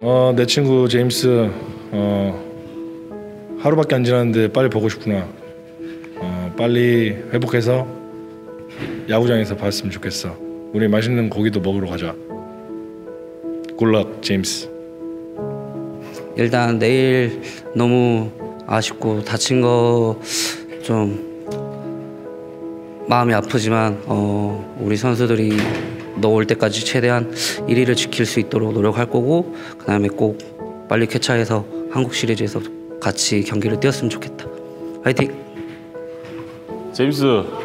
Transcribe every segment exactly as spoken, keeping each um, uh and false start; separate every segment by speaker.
Speaker 1: 어, 내 친구 제임스 어, 하루밖에 안 지났는데 빨리 보고 싶구나. 어, 빨리 회복해서 야구장에서 봤으면 좋겠어. 우리 맛있는 고기도 먹으러 가자. 굿럭 제임스.
Speaker 2: 일단 내일 너무 아쉽고 다친 거 좀 마음이 아프지만 어, 우리 선수들이 너 올 때까지 최대한 일 위를 지킬 수 있도록 노력할 거고, 그 다음에 꼭 빨리 쾌차해서 한국 시리즈에서 같이 경기를 뛰었으면 좋겠다. 화이팅!
Speaker 3: 제임스,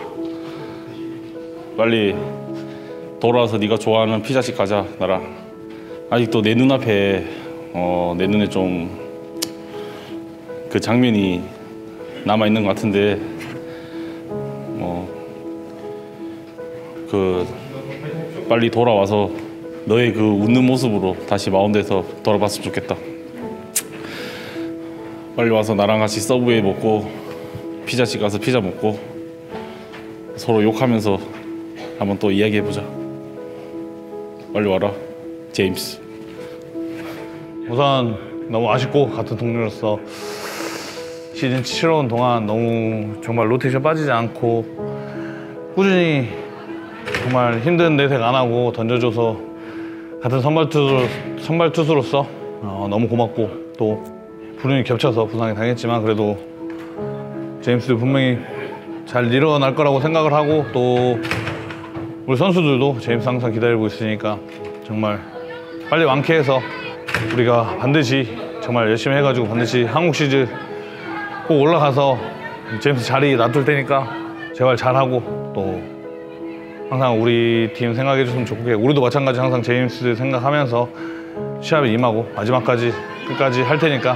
Speaker 3: 빨리 돌아와서 네가 좋아하는 피자집 가자. 나랑. 아직도 내 눈앞에 어, 내 눈에 좀 그 장면이 남아 있는 것 같은데, 뭐 그 빨리 돌아와서 너의 그 웃는 모습으로 다시 마운드에서 돌아봤으면 좋겠다. 빨리 와서 나랑 같이 서브웨이 먹고 피자집 가서 피자 먹고 서로 욕하면서 한번 또 이야기해보자. 빨리 와라, 제임스.
Speaker 4: 우선 너무 아쉽고, 같은 동료로서 시즌 치러온 동안 너무 정말 로테이션 빠지지 않고 꾸준히 정말 힘든 내색 안 하고 던져줘서 같은 선발 투수, 선발 투수로서 어, 너무 고맙고, 또 불운이 겹쳐서 부상이 당했지만 그래도 제임스도 분명히 잘 일어날 거라고 생각을 하고, 또 우리 선수들도 제임스 항상 기다리고 있으니까 정말 빨리 완쾌해서 우리가 반드시 정말 열심히 해가지고 반드시 한국 시리즈 꼭 올라가서 제임스 자리 놔둘 테니까 제발 잘하고, 또 항상 우리 팀 생각해 줬으면 좋겠고, 우리도 마찬가지 항상 제임스 생각하면서 시합에 임하고 마지막까지 끝까지 할 테니까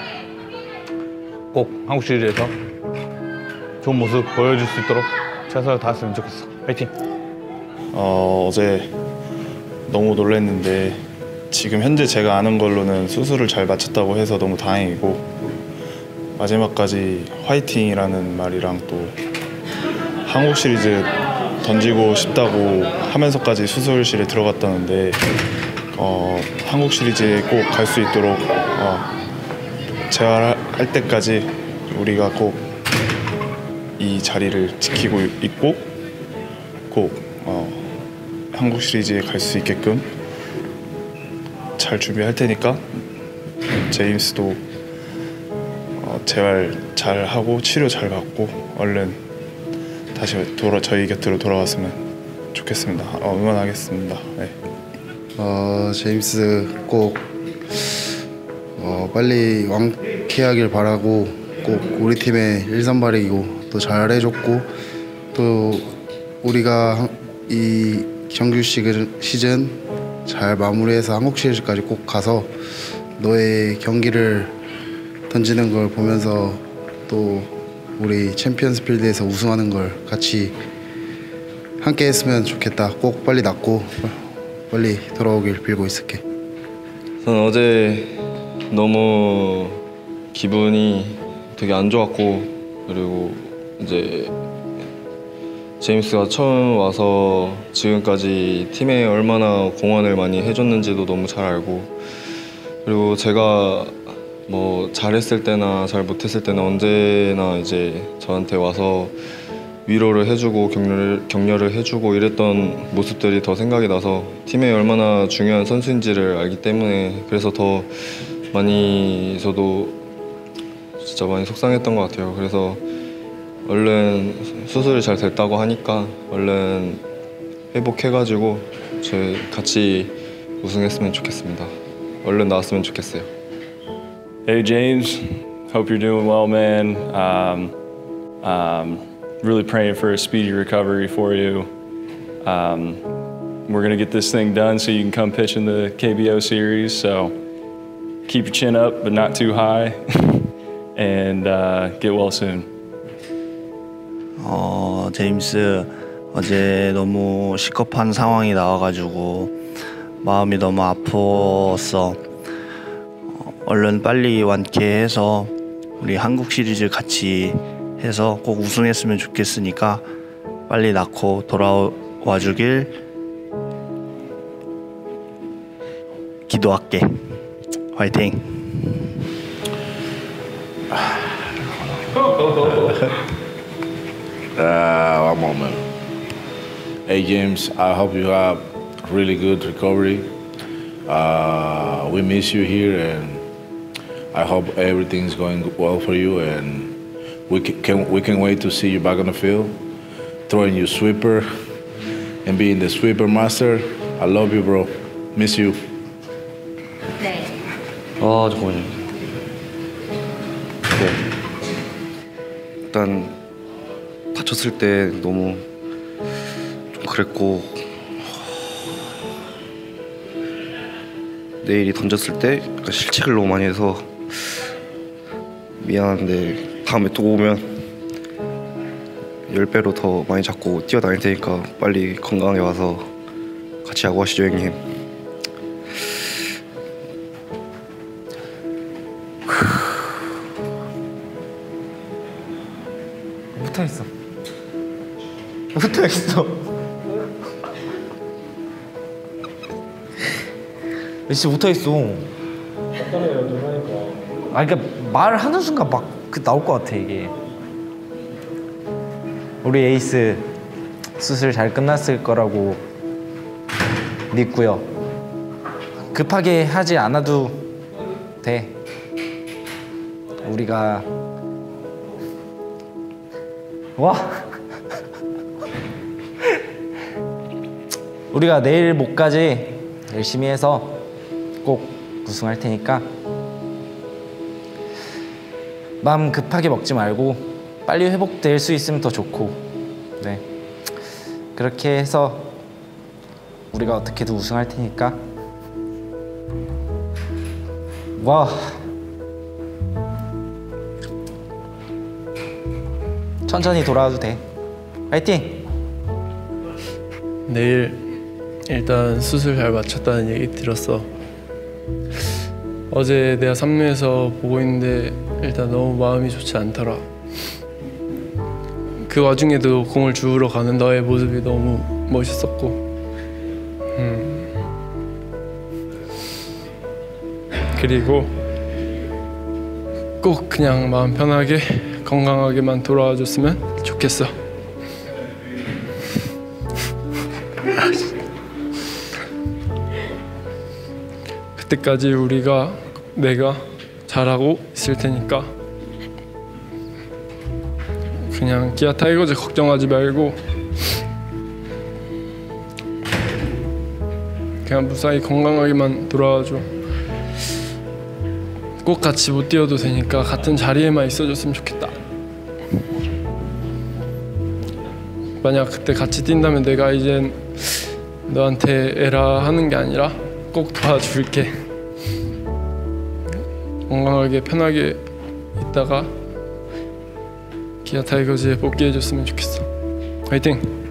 Speaker 4: 꼭 한국 시리즈에서 좋은 모습 보여줄 수 있도록 최선을 다했으면 좋겠어. 파이팅!
Speaker 5: 어, 어제 너무 놀랐는데 지금 현재 제가 아는 걸로는 수술을 잘 마쳤다고 해서 너무 다행이고, 마지막까지 화이팅이라는 말이랑 또 한국 시리즈 던지고 싶다고 하면서까지 수술실에 들어갔다는데 어, 한국 시리즈에 꼭 갈 수 있도록 어, 재활할 때까지 우리가 꼭 이 자리를 지키고 있고 꼭 어, 한국 시리즈에 갈 수 있게끔 잘 준비할 테니까 제임스도 어, 재활 잘 하고 치료 잘 받고 얼른 다시 돌아 저희 곁으로 돌아왔으면 좋겠습니다. 어, 응원하겠습니다. 네.
Speaker 6: 어, 제임스 꼭 어, 빨리 완쾌하길 바라고, 꼭 우리 팀의 일선발이고 또 잘해줬고, 또 우리가 이 정규 시즌 잘 마무리해서 한국 시리즈까지 꼭 가서 너의 경기를 던지는 걸 보면서 또 우리 챔피언스 필드에서 우승하는 걸 같이 함께 했으면 좋겠다. 꼭 빨리 낫고 빨리 돌아오길 빌고 있을게.
Speaker 7: 저는 어제 너무 기분이 되게 안 좋았고, 그리고 이제 제임스가 처음 와서 지금까지 팀에 얼마나 공헌을 많이 해줬는지도 너무 잘 알고, 그리고 제가 뭐 잘했을 때나 잘 못했을 때나 언제나 이제 저한테 와서 위로를 해주고 격려를, 격려를 해주고 이랬던 모습들이 더 생각이 나서 팀에 얼마나 중요한 선수인지를 알기 때문에, 그래서 더 많이 저도 진짜 많이 속상했던 것 같아요. 그래서 얼른 수술이 잘 됐다고 하니까 얼른 회복해가지고 저희 같이 우승했으면 좋겠습니다. 얼른 나왔으면 좋겠어요.
Speaker 8: Hey James, hope you're doing well, man. Um, um, really praying for a speedy recovery for you. Um, we're gonna get this thing done so you can come pitch in the K B O series. So keep your chin up, but not too high, and uh, get well soon.
Speaker 9: 어, 제임스, 어제 너무 시급한 상황이 나와가지고 마음이 너무 아팠어. 어, 얼른 빨리 완쾌해서 우리 한국 시리즈 같이 해서 꼭 우승했으면 좋겠으니까 빨리 낫고 돌아와 주길 기도할게. 화이팅.
Speaker 10: Uh, one moment. Hey James, I hope you have really good recovery. Uh, we miss you here, and I hope everything's going well for you. And we can we can wait to see you back on the field, throwing you sweeper, and being the sweeper master. I love you, bro. Miss you.
Speaker 11: 네.
Speaker 2: 아 잠깐만요. 네. 일단 다쳤을 때 너무 좀 그랬고 내일이 던졌을 때 약간 실책을 너무 많이 해서 미안한데 다음에 또 오면 열 배로 더 많이 잡고 뛰어다닐 테니까 빨리 건강하게 와서 같이 야구하시죠 형님.
Speaker 12: 붙어있어 붙어있어 진짜 붙어있어. 아 그러니까 말을 하는 순간 막 그 나올 것 같아 이게. 우리 에이스 수술 잘 끝났을 거라고 믿고요. 급하게 하지 않아도 돼. 우리가 와 우리가 내일 모까지 열심히 해서 꼭 우승할 테니까 마음 급하게 먹지 말고 빨리 회복될 수 있으면 더 좋고, 네 그렇게 해서 우리가 어떻게든 우승할 테니까. 와 천천히 돌아와도 돼. 파이팅!
Speaker 13: 내일 일단 수술 잘 마쳤다는 얘기 들었어. 어제 내가 삼 루에서 보고 있는데 일단 너무 마음이 좋지 않더라. 그 와중에도 공을 주우러 가는 너의 모습이 너무 멋있었고 음. 그리고 꼭 그냥 마음 편하게 건강하게만 돌아와줬으면 좋겠어. 그때까지 우리가 내가 잘하고 있을 테니까 그냥 기아 타이거즈 걱정하지 말고 그냥 무사히 건강하게만 돌아와줘. 꼭 같이 못 뛰어도 되니까 같은 자리에만 있어줬으면 좋겠다. 만약 그때 같이 뛴다면 내가 이젠 너한테 에라 하는 게 아니라 꼭 도와줄게. 건강하게 편하게 있다가 기아 타이거즈에 복귀해줬으면 좋겠어. 화이팅!